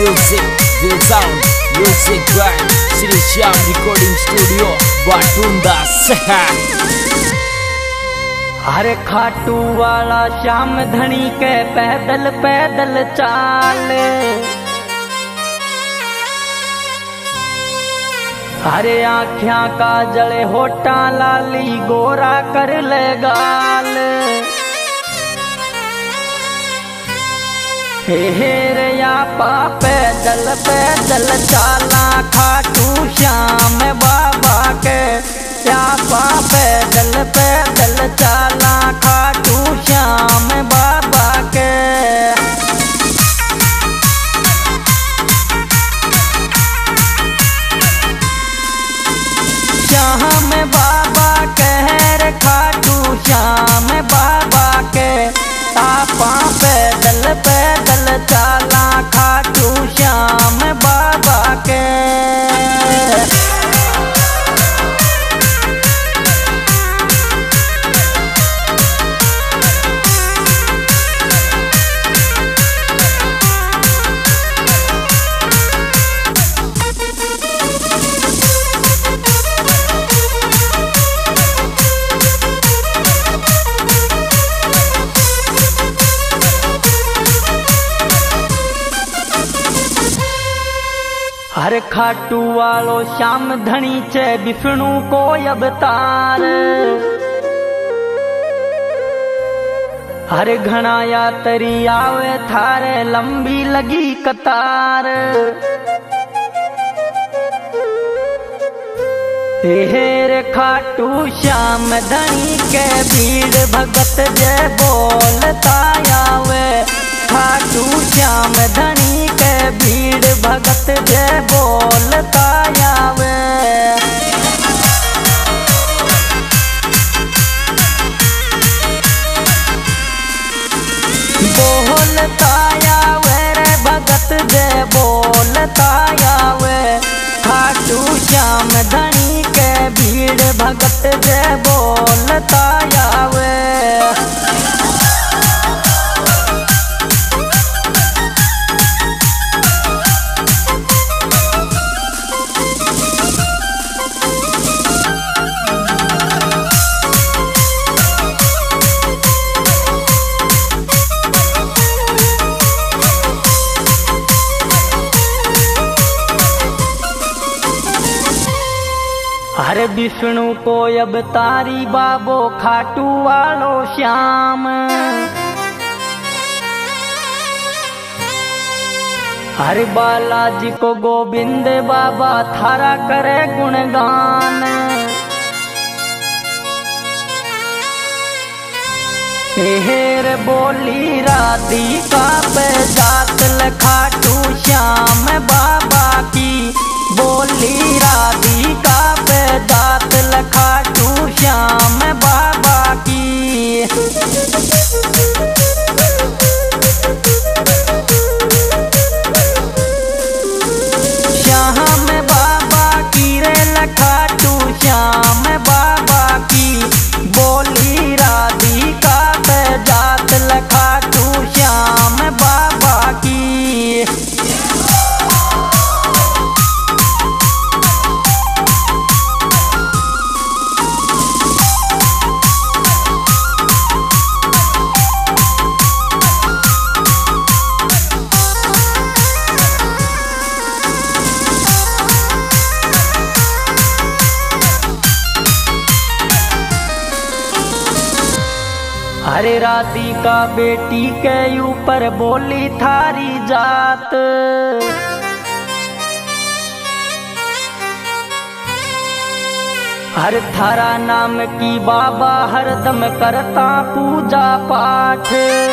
Music will sound, music grind, Sri Shyam Recording Studio, Batunda Sahar. हरे खाटू वाला श्याम धनी के पैदल पैदल चाल, हरे आँखियाँ का जले होटा लाली गोरा कर ले गाल। हेरे या पा पैदल पैदल चाला खाटू श्याम बाबा के, या पा पैदल पैदल चाला खाटू श्याम बाबा के। श्याम बाबा कहर खाटू श्याम बाबा के, आपा पैदल पैदल चाला खाटू श्याम बाबा के। हर खाटू वालो श्याम धनी चे विष्णु को अवतार, हर घना यात्री आवे थारे लंबी लगी कतार। हेरे खाटू श्याम धनी के भीड़ भगत जय बोलता आवे, खाटू श्याम धनी के भीड़ भगत जय बोलता आवे। बोलता आवे रे भगत जय बोलता आवे, खाटू श्याम धनी के भीड़ भगत जय बोलता आवे। हरे विष्णु को अवतारी बाबो खाटू वालो श्याम, हरे बालाजी को गोविंद बाबा थारा करे गुणगान। हेर बोली राधिका पे जात खाटू श्याम बाबा की, बोली राधिका पे जात खाटू श्याम बाबा की। श्याम बाबा की रे खाटू श्याम बाबा की, बोली राधिका पे जात खाटू श्याम बाबा की। हरे राधिका बेटी के ऊपर बोली थारी जात, हर थारा नाम की बाबा हरदम करता पूजा पाठ।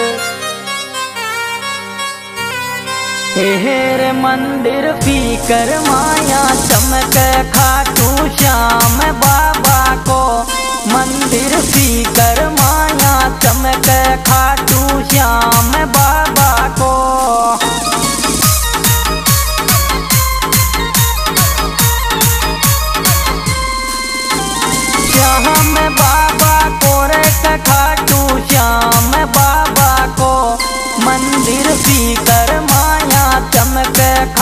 हेरे मंदिर फीकर माया चमक खाटू श्याम बाबा को, मंदिर फीकर माया चमक खाटू श्याम बाबा को। श्याम बाबा को रे खाटू श्याम बाबा को, मंदिर फीकर माया चमक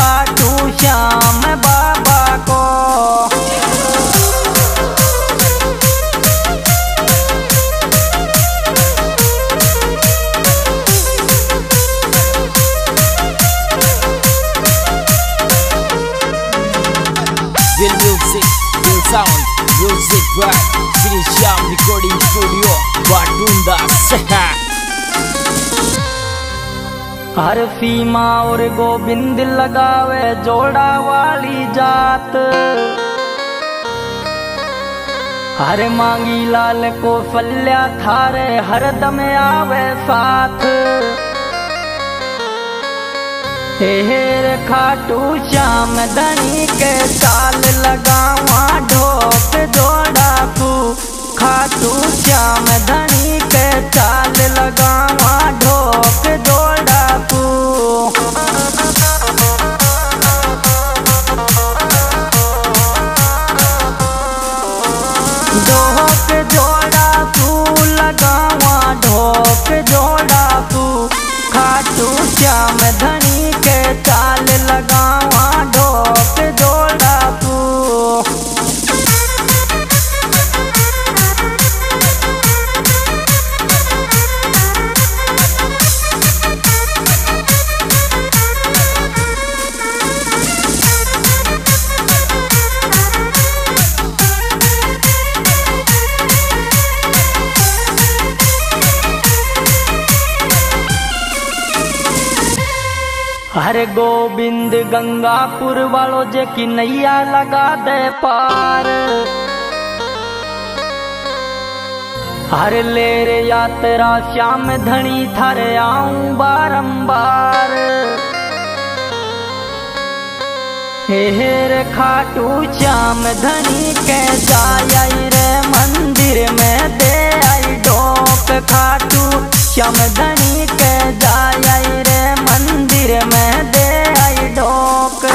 Music by Sri Shyam Recording Studio Batunda Seha। हर सीमा और गोविंद लगावे जोड़ा वाली जात, हर मांगी लाल को फल्या थारे हर दम आवे साथ। हेर खाटू श्याम धनी के चाल लगावा ढोक जोड़ा तू, खाटू श्याम धनी के चाल लगावा ढोक जोड़ा तू। ढोक जोड़ा तू लगावा ढोक जोड़ा तू, खाटू श्याम धनी के चाल लगावा ढोक जोड़ा तू। हरे गोविंद गंगापुर वालों जे की नैया लगा दे पार, हरे ले रे यात्रा श्याम धनी थारे आऊं बारंबार। हेर खाटू श्याम धनी के जाई रे मंदिर में दे आई ढोक, खाटू श्याम धनी के जाई रे मंदिर में दे आई ढोक।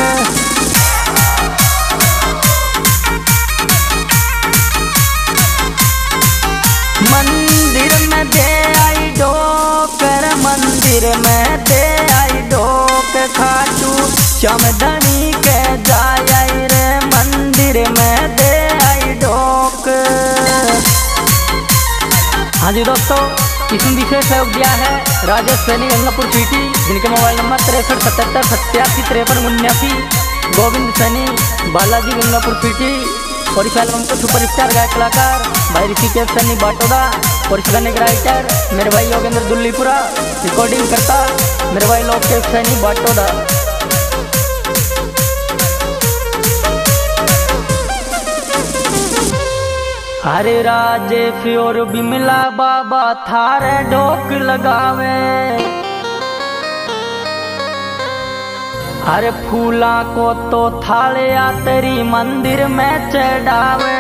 मंदिर में दे आई ढोक, मंदिर में दे आई ढोक, खाटू श्याम धनी के जाई रे मंदिर में दे आई ढोक। हाँ जी दोस्तों, इसमें विशेष सहयोग दिया है राजेश सैनी गंगापुर सिटी, जिनके mobile number 6377875379। Govind Saini Balaji Gangapur city. और इस एल्बम को सुपरस्टार गायक कलाकार भाई ऋषिकेश सैनी बाटोदा और इस गाने के राइटर मेरे भाई योगेंद्र दुल्लीपुरा, रिकॉर्डिंग करता मेरे भाई लोकेश सैनी बाटोदा। हरे राजेश और बिमला बाबा थारे ढोक लगावे, हरे फूला को तो थाले तेरी मंदिर में चढ़ावे।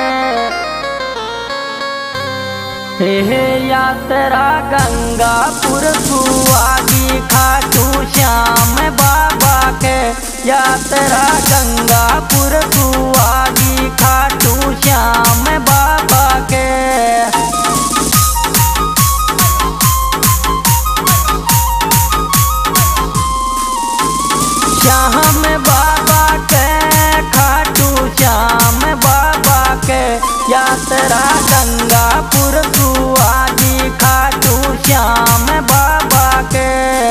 हे यात्रा गंगापुर सुहागी खाटू श्याम बाबा के, यात्रा गंगापुर सुहागी खाटू श्याम बाबा के। श्याम बाबा के खाटू श्याम बाबा के, यात्रा गंगापुर सुहागी खाटू श्याम बाबा के।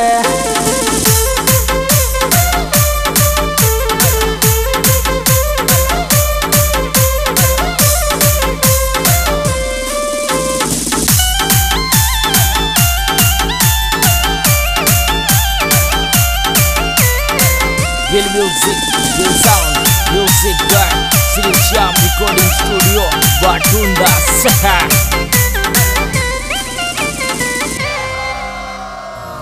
Real music, real sound, music by Sri Shyam Recording Studio Batunda Seha।